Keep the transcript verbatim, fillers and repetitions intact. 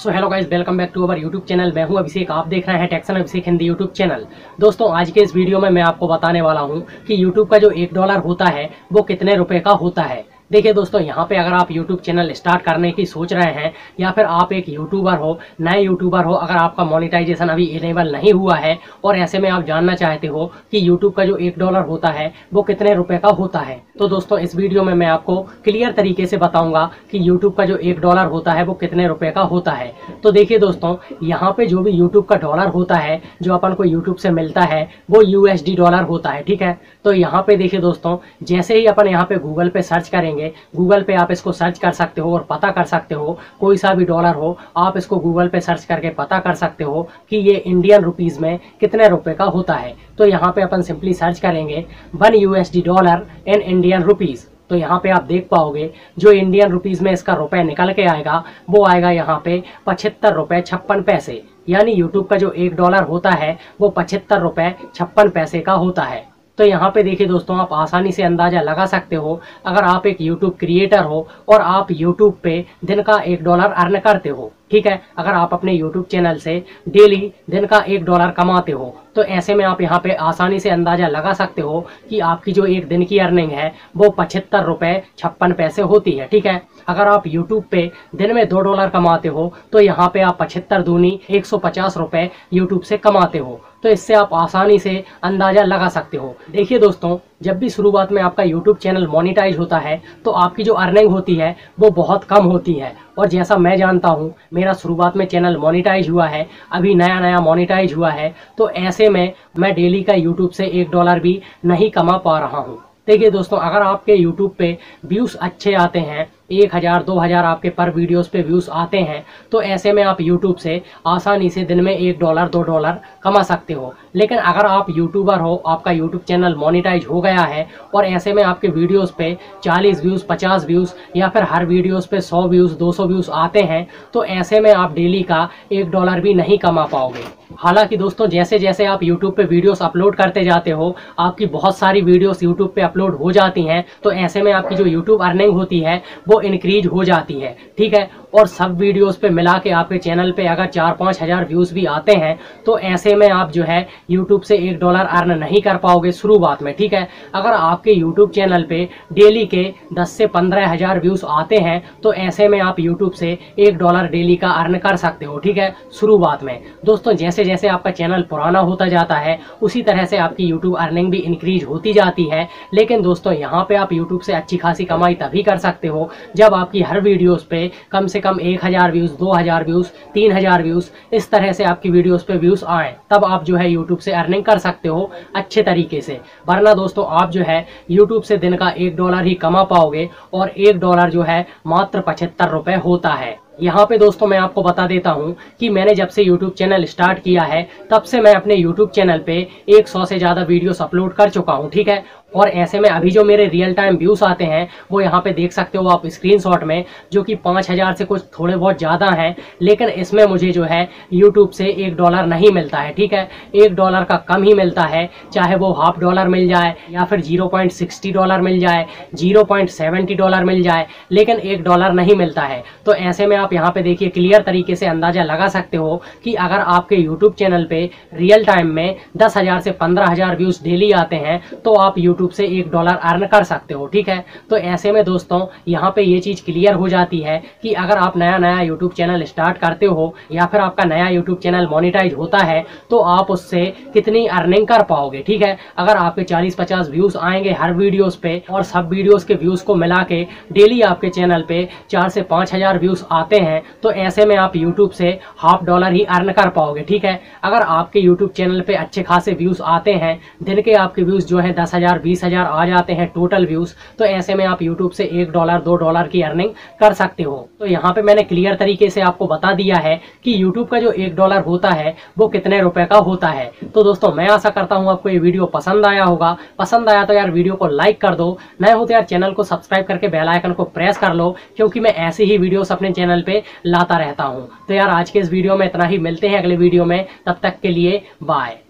So hello guys, welcome back to our YouTube channel. मैं हूं अभिषेक, आप देख रहे हैं टेक्सन अभिषेक हिंदी यूट्यूब चैनल। दोस्तों, आज के इस वीडियो में मैं आपको बताने वाला हूं कि यूट्यूब का जो एक डॉलर होता है वो कितने रुपए का होता है। देखिए दोस्तों, यहाँ पे अगर आप यूट्यूब चैनल स्टार्ट करने की सोच रहे हैं या फिर आप एक यूट्यूबर हो, नए यूट्यूबर हो, अगर आपका मोनेटाइजेशन अभी इनेबल नहीं हुआ है और ऐसे में आप जानना चाहते हो कि यूट्यूब का जो एक डॉलर होता है वो कितने रुपए का होता है, तो दोस्तों इस वीडियो में मैं आपको क्लियर तरीके से बताऊंगा कि यूट्यूब का जो एक डॉलर होता है वो कितने रुपए का होता है। तो देखिए दोस्तों, यहाँ पे जो भी यूट्यूब का डॉलर होता है जो अपन को यूट्यूब से मिलता है वो यूएसडी डॉलर होता है, ठीक है। तो यहाँ पे देखिए दोस्तों, जैसे ही अपन यहाँ पे गूगल पे सर्च करेंगे, गूगल पे आप इसको सर्च कर सकते हो और पता कर सकते हो, कोई सा भी डॉलर हो आप इसको गूगल पे सर्च करके पता कर सकते हो कि ये इंडियन रुपीस में कितने रुपए का होता है। तो यहाँ पे अपन सिंपली सर्च करेंगे one USD dollar in Indian rupees. तो यहाँ पे आप देख पाओगे जो इंडियन रुपीस में इसका रुपए निकल के आएगा वो आएगा यहाँ पे पचहत्तर रुपए छप्पन पैसे। यानी यूट्यूब का जो एक डॉलर होता है वो पचहत्तर रुपए छप्पन पैसे का होता है। तो यहाँ पे देखिए दोस्तों, आप आसानी से अंदाजा लगा सकते हो, अगर आप एक यूट्यूब क्रिएटर हो और आप यूट्यूब पे दिन का एक डॉलर अर्न करते हो, ठीक है, अगर आप अपने यूट्यूब चैनल से डेली दिन का एक डॉलर कमाते हो, तो ऐसे में आप यहाँ पे आसानी से अंदाजा लगा सकते हो कि आपकी जो एक दिन की अर्निंग है वो पचहत्तर रुपए छप्पन पैसे होती है, ठीक है। अगर आप यूट्यूब पे दिन में दो डॉलर कमाते हो तो यहाँ पे आप पचहत्तर दूनी एक सौ पचास रुपए यूट्यूब से कमाते हो। तो इससे आप आसानी से अंदाजा लगा सकते हो। देखिए दोस्तों, जब भी शुरुआत में आपका यूट्यूब चैनल मोनेटाइज होता है तो आपकी जो अर्निंग होती है वो बहुत कम होती है। और जैसा मैं जानता हूँ, मेरा शुरुआत में चैनल मोनेटाइज हुआ है, अभी नया नया मोनेटाइज हुआ है, तो ऐसे में मैं डेली का यूट्यूब से एक डॉलर भी नहीं कमा पा रहा हूँ। देखिए दोस्तों, अगर आपके यूट्यूब पे व्यूज़ अच्छे आते हैं, एक हज़ार दो हज़ार आपके पर वीडियोस पे व्यूज़ आते हैं, तो ऐसे में आप यूट्यूब से आसानी से दिन में एक डॉलर दो डॉलर कमा सकते हो। लेकिन अगर आप यूट्यूबर हो, आपका यूट्यूब चैनल मोनेटाइज हो गया है और ऐसे में आपके वीडियोस पे चालीस व्यूज़ पचास व्यूज़ या फिर हर वीडियोस पे सौ व्यूज़ दो सौ व्यूज़ आते हैं, तो ऐसे में आप डेली का एक डॉलर भी नहीं कमा पाओगे। हालांकि दोस्तों, जैसे जैसे आप यूट्यूब पे वीडियोस अपलोड करते जाते हो, आपकी बहुत सारी वीडियोस यूट्यूब पे अपलोड हो जाती हैं, तो ऐसे में आपकी जो यूट्यूब अर्निंग होती है वो इंक्रीज हो जाती है, ठीक है। और सब वीडियोस पे मिला के आपके चैनल पे अगर चार पाँच हज़ार व्यूज़ भी आते हैं तो ऐसे में आप जो है यूट्यूब से एक डॉलर अर्न नहीं कर पाओगे शुरुआत में, ठीक है। अगर आपके यूट्यूब चैनल पे डेली के दस से पंद्रह हज़ार व्यूज़ आते हैं तो ऐसे में आप यूट्यूब से एक डॉलर डेली का अर्न कर सकते हो, ठीक है, शुरुआत में। दोस्तों, जैसे जैसे आपका चैनल पुराना होता जाता है उसी तरह से आपकी यूट्यूब अर्निंग भी इंक्रीज होती जाती है। लेकिन दोस्तों, यहाँ पे आप यूट्यूब से अच्छी खासी कमाई तभी कर सकते हो जब आपकी हर वीडियोस पे कम से कम एक हज़ार व्यूज़ दो हज़ार व्यूज़ तीन हज़ार व्यूज़ इस तरह से आपकी वीडियोस पे व्यूज़ आए, तब आप जो है यूट्यूब से अर्निंग कर सकते हो अच्छे तरीके से। वरना दोस्तों, आप जो है यूट्यूब से दिन का एक डॉलर ही कमा पाओगे और एक डॉलर जो है मात्र पचहत्तर रुपए होता है। यहाँ पे दोस्तों मैं आपको बता देता हूँ कि मैंने जब से यूट्यूब चैनल स्टार्ट किया है तब से मैं अपने यूट्यूब चैनल पे सौ से ज़्यादा वीडियोस अपलोड कर चुका हूँ, ठीक है। और ऐसे में अभी जो मेरे रियल टाइम व्यूज़ आते हैं वो यहाँ पे देख सकते हो आप स्क्रीनशॉट में, जो कि पाँच हज़ार से कुछ थोड़े बहुत ज़्यादा हैं। लेकिन इसमें मुझे जो है यूट्यूब से एक डॉलर नहीं मिलता है, ठीक है, एक डॉलर का कम ही मिलता है। चाहे वो हाफ डॉलर मिल जाए या फिर जीरो पॉइंट सिक्सटी डॉलर मिल जाए, जीरो पॉइंट सेवेंटी डॉलर मिल जाए, लेकिन एक डॉलर नहीं मिलता है। तो ऐसे में आप यहाँ पे देखिए क्लियर तरीके से अंदाजा लगा सकते हो कि अगर आपके यूट्यूब चैनल पे रियल टाइम में दस हज़ार से पंद्रह हज़ार व्यूज़ डेली आते हैं तो आप यूट्यूब से एक डॉलर अर्न कर सकते हो, ठीक है। तो ऐसे में दोस्तों, यहाँ पे ये चीज़ क्लियर हो जाती है कि अगर आप नया नया यूट्यूब चैनल स्टार्ट करते हो या फिर आपका नया यूट्यूब चैनल मोनेटाइज होता है तो आप उससे कितनी अर्निंग कर पाओगे, ठीक है। अगर आपके चालीस पचास व्यूज़ आएंगे हर वीडियोस पे और सब वीडियोस के व्यूज़ को मिला के डेली आपके चैनल पे चार से पाँच हज़ार व्यूज़ आते हैं तो ऐसे में आप यूट्यूब से हाफ डॉलर ही अर्न कर पाओगे, ठीक है। अगर आपके यूट्यूब चैनल पे अच्छे खासे व्यूज़ आते हैं, दिन के आपके व्यूज़ जो है दस हज़ार बीस हज़ार आ जाते हैं टोटल व्यूज़, तो ऐसे में आप यूट्यूब से एक डॉलर दो डॉलर की अर्निंग कर सकते हो। तो यहाँ पे मैंने क्लियर तरीके से आपको बता दिया है कि यूट्यूब का जो एक डॉलर होता है वो कितने रुपए का होता है। तो दोस्तों, मैं आशा करता हूँ आपको ये वीडियो पसंद आया होगा। पसंद आया तो यार वीडियो को लाइक कर दो, नए हो तो यार चैनल को सब्सक्राइब करके बेल आइकन को प्रेस कर लो, क्योंकि मैं ऐसे ही वीडियोस अपने चैनल पे लाता रहता हूँ। तो यार आज के इस वीडियो में इतना ही, मिलते हैं अगले वीडियो में, तब तक के लिए बाय।